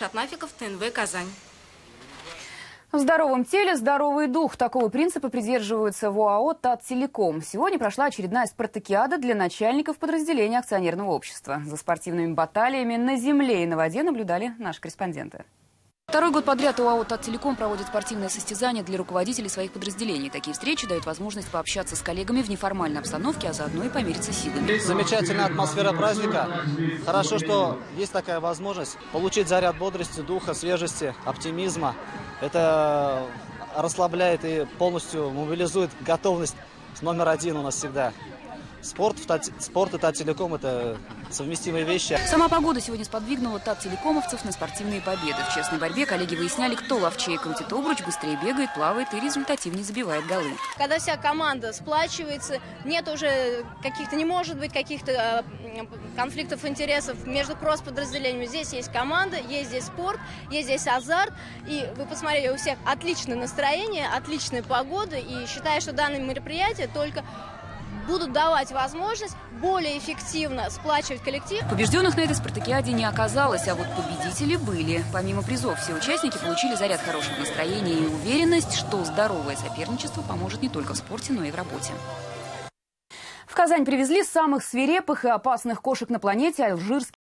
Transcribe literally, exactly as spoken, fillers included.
Шатнафиков, ТНВ, Казань. В здоровом теле здоровый дух. Такого принципа придерживаются в ОАО «Татtelecom». Сегодня прошла очередная спартакиада для начальников подразделения акционерного общества. За спортивными баталиями на земле и на воде наблюдали наши корреспонденты. Второй год подряд ОАО «Татtelecom» проводит спортивные состязания для руководителей своих подразделений. Такие встречи дают возможность пообщаться с коллегами в неформальной обстановке, а заодно и помериться силами. Замечательная атмосфера праздника. Хорошо, что есть такая возможность получить заряд бодрости, духа, свежести, оптимизма. Это расслабляет и полностью мобилизует готовность номер один у нас всегда. Спорт, спорт и «Татtelecom» – это совместимые вещи. Сама погода сегодня сподвигнула «Татtelecomовцев» на спортивные победы. В честной борьбе коллеги выясняли, кто ловчее крутит обруч, быстрее бегает, плавает и результативнее забивает голы. Когда вся команда сплачивается, нет уже каких-то, не может быть каких-то конфликтов интересов между кросс-подразделениями. Здесь есть команда, есть здесь спорт, есть здесь азарт. И вы посмотрели, у всех отличное настроение, отличная погода. И считаю, что данное мероприятие только будут давать возможность более эффективно сплачивать коллектив. Побежденных на этой спартакиаде не оказалось, а вот победители были. Помимо призов, все участники получили заряд хорошего настроения и уверенность, что здоровое соперничество поможет не только в спорте, но и в работе. В Казань привезли самых свирепых и опасных кошек на планете – алжирских